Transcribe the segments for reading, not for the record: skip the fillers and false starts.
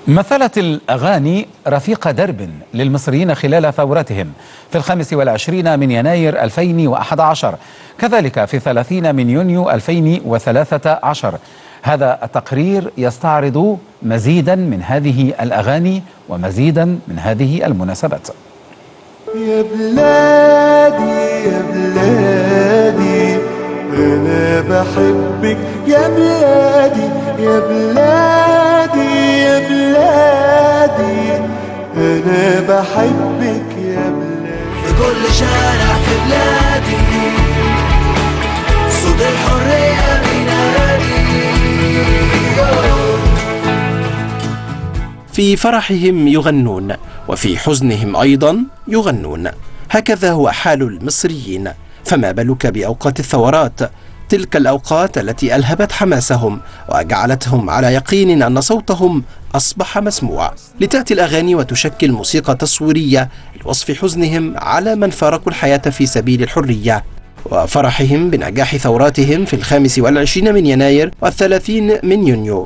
مثلت الأغاني رفيق درب للمصريين خلال ثورتهم في 25 من يناير 2011، كذلك في 30 من يونيو 2013. هذا التقرير يستعرض مزيدا من هذه الأغاني ومزيدا من هذه المناسبات. يا بلادي يا بلادي أنا بحبك يا بلادي يا بلادي يا بلادي أنا بحبك يا بلادي. في كل شارع في بلادي صوت الحرية بينادي. في فرحهم يغنون وفي حزنهم أيضا يغنون، هكذا هو حال المصريين. فما بالك بأوقات الثورات، تلك الأوقات التي ألهبت حماسهم وجعلتهم على يقين أن صوتهم أصبح مسموع. لتأتي الأغاني وتشكل موسيقى تصويرية لوصف حزنهم على من فارقوا الحياة في سبيل الحرية، وفرحهم بنجاح ثوراتهم في 25 من يناير و30 من يونيو.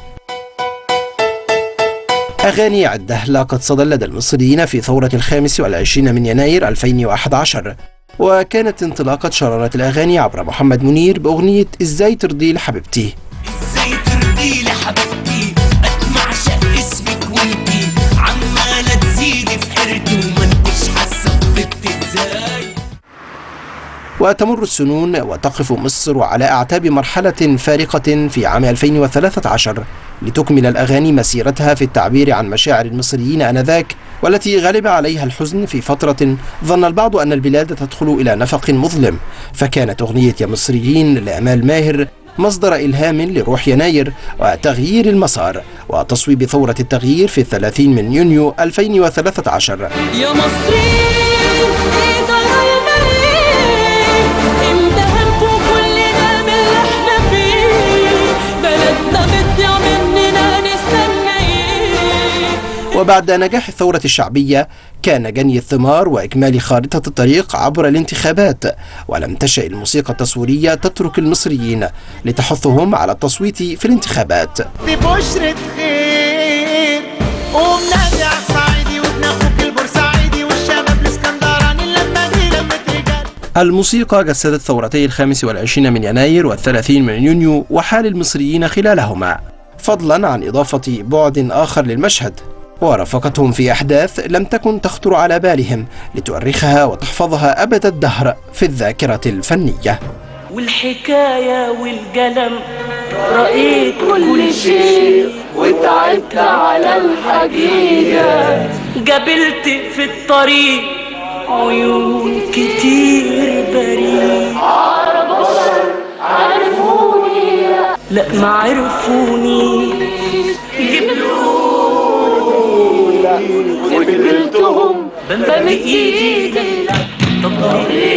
أغاني عدة لاقت صدى لدى المصريين في ثورة 25 من يناير 2011، وكانت انطلاقة شرارة الأغاني عبر محمد منير بأغنية إزاي ترضي لحبيبتي. إزاي ترضي لحبيبتي أتمعشق اسمك وانتي عمالة تزيدي في حيرتي وما انتش حاسة بطيبتي إزاي. وتمر السنون وتقف مصر على أعتاب مرحلة فارقة في عام 2013 لتكمل الأغاني مسيرتها في التعبير عن مشاعر المصريين آنذاك، والتي غلب عليها الحزن في فترة ظن البعض أن البلاد تدخل إلى نفق مظلم. فكانت أغنية يا مصريين لآمال ماهر مصدر إلهام لروح يناير وتغيير المسار وتصويب ثورة التغيير في 30 من يونيو 2013. يا مصريين وبعد نجاح الثورة الشعبية كان جني الثمار وإكمال خارطة الطريق عبر الانتخابات، ولم تشأ الموسيقى التصويرية تترك المصريين لتحثهم على التصويت في الانتخابات. ببشرة خير ومنادي عالصعيدي وابن أخوك البورسعيدي والشباب الاسكندراني لما دي لما رجال. الموسيقى جسدت ثورتي 25 من يناير و30 من يونيو وحال المصريين خلالهما، فضلا عن إضافة بعد آخر للمشهد، ورافقتهم في أحداث لم تكن تخطر على بالهم لتؤرخها وتحفظها أبد الدهر في الذاكرة الفنية. والحكاية والقلم رأيت كل شيء وتعبت على الحقيقة، قابلت في الطريق عيون كتير بريء. بشر عرفوني لا ما عرفوني، قبلتهم بمد ايدي.